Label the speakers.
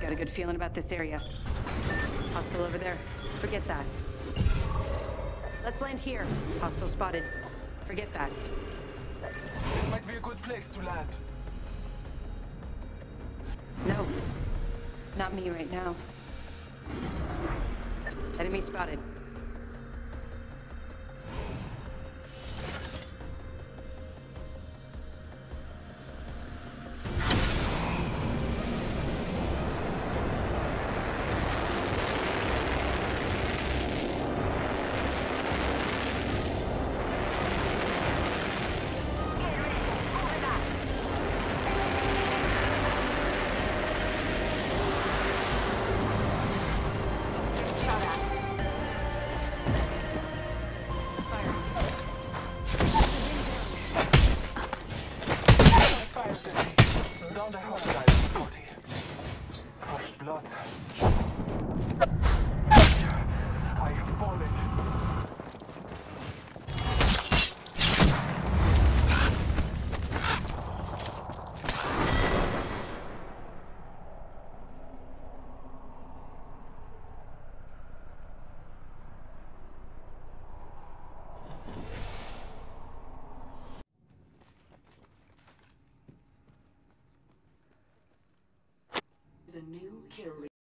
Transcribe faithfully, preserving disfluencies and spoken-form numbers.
Speaker 1: Got a good feeling about this area. Hostile over there. Forget that. Let's land here. Hostile spotted. Forget that.
Speaker 2: This might be a good place to land.
Speaker 1: No. Not me right now. Enemy spotted.
Speaker 2: Down the hostile's body. Fresh blood. I have fallen.
Speaker 3: A new kill